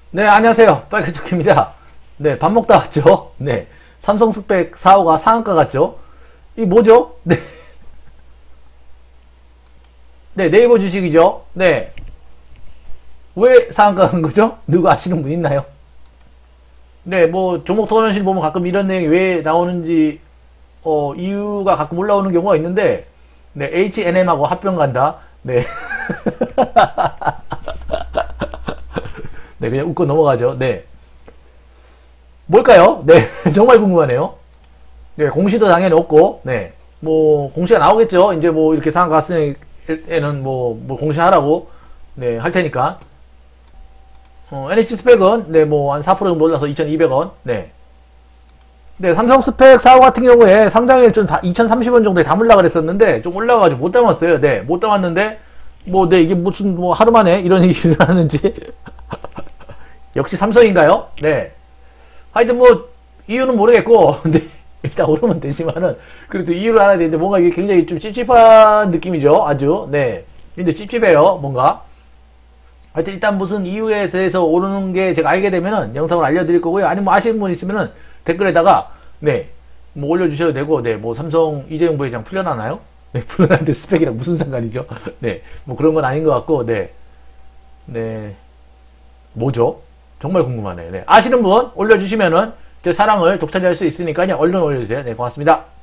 네, 안녕하세요. 빨간조입니다. 네, 밥 먹다 왔죠? 네, 삼성 스펙 4호가 상한가 갔죠? 이 뭐죠? 네. 네, 네이버 주식이죠? 네. 왜 상한가 간 거죠? 누구 아시는 분 있나요? 네, 뭐, 종목 토론실 보면 가끔 이런 내용이 왜 나오는지, 이유가 가끔 올라오는 경우가 있는데, 네, H&M하고 합병 간다. 네. 네, 그냥 웃고 넘어가죠. 네. 뭘까요? 네, 정말 궁금하네요. 네, 공시도 당연히 없고, 네. 뭐, 공시가 나오겠죠. 이제 뭐, 이렇게 상한 갔으니에는 뭐 공시하라고, 네, 할 테니까. NHC 스펙은, 네, 뭐, 한 4% 정도 올라서 2,200원, 네. 네, 삼성 스펙 4호 같은 경우에 상장일 좀 2,030원 정도에 담으려고 그랬었는데, 좀 올라가가지고 못 담았어요. 네, 못 담았는데, 뭐, 네, 이게 무슨, 뭐, 하루 만에 이런 일이 일어나는지. 역시 삼성인가요? 네. 하여튼 뭐 이유는 모르겠고 근데 일단 오르면 되지만은 그래도 이유를 알아야 되는데 뭔가 이게 굉장히 좀 찝찝한 느낌이죠. 아주. 네. 근데 찝찝해요. 뭔가. 하여튼 일단 무슨 이유에 대해서 오르는 게 제가 알게 되면은 영상을 알려드릴 거고요. 아니면 뭐 아시는 분 있으면은 댓글에다가 네. 뭐 올려주셔도 되고 네. 뭐 삼성 이재용 부회장 풀려나나요? 네. 풀려나는데 스펙이랑 무슨 상관이죠? 네. 뭐 그런 건 아닌 것 같고 네. 네. 뭐죠? 정말 궁금하네요. 네. 아시는 분 올려주시면은 제 사랑을 독차지할 수 있으니까요. 얼른 올려주세요. 네, 고맙습니다.